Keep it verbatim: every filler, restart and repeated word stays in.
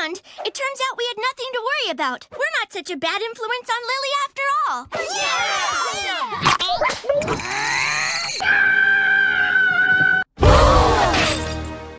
And it turns out we had nothing to worry about. We're not such a bad influence on Lilly after all. Yeah!